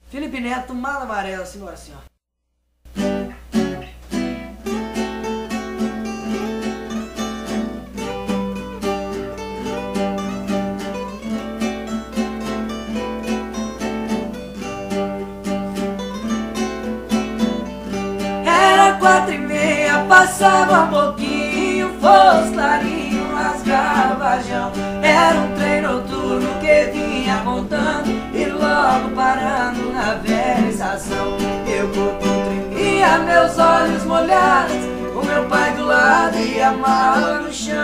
Felipe Neto, Mala Amarela, simbora assim, ó. Era 4h30, passava um pouquinho, fosse clarinho, rasgava jão. Era um trem noturno que vinha montando e logo parando na velha estação. Eu tremia, meus olhos molhados, o meu pai do lado e a mala no chão.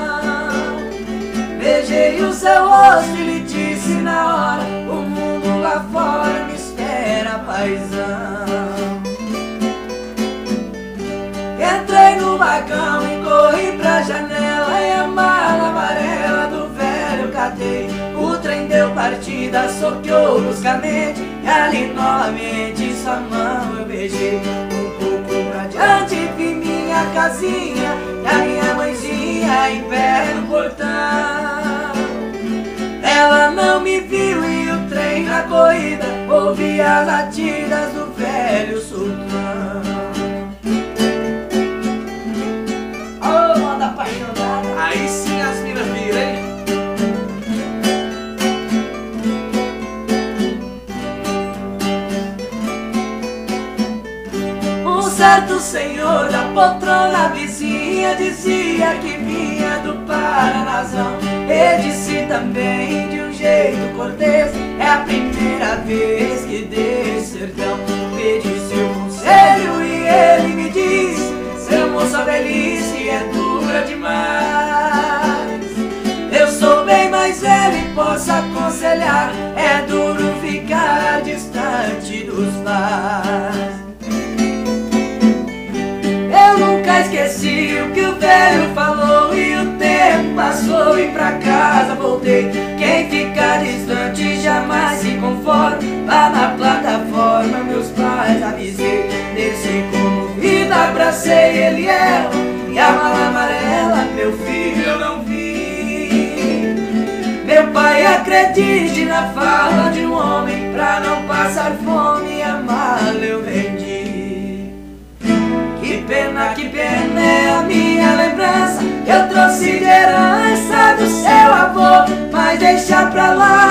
Beijei o seu rosto e lhe disse na hora: o mundo lá fora me espera, paizão. Entrei no vagão e corri pra janela e a mala amarela do velho catei. O trem deu partida, soqueou bruscamente e ali novamente sua mão eu beijei. Um pouco pra diante vi minha casinha e a minha mãezinha em pé no portão. Ela não me viu e o trem na corrida ouvi as latidas do velho sultão. Aí sim as minas viram, hein? Um certo senhor da poltrona vizinha dizia que vinha do Paranazão. E disse também de um jeito cortês: é a primeira vez que desse sertão. Pedi seu conselho e ele me disse: seu moço, a velhice é dura demais. Eu sou bem mais velho e posso aconselhar: é duro ficar distante dos pais. Eu nunca esqueci o que o velho falou e o tempo passou e pra casa voltei. Quem fica distante jamais se conforma. Lá na plataforma meus pais avisei. Desci comovido, abracei ele e ela, e a mala amarela, meu filho, eu não vi. Meu pai, acredite na fala de um homem, pra não passar fome a mala eu vendi. Que pena é a minha lembrança, eu trouxe de herança do seu avô. Mas deixa pra lá,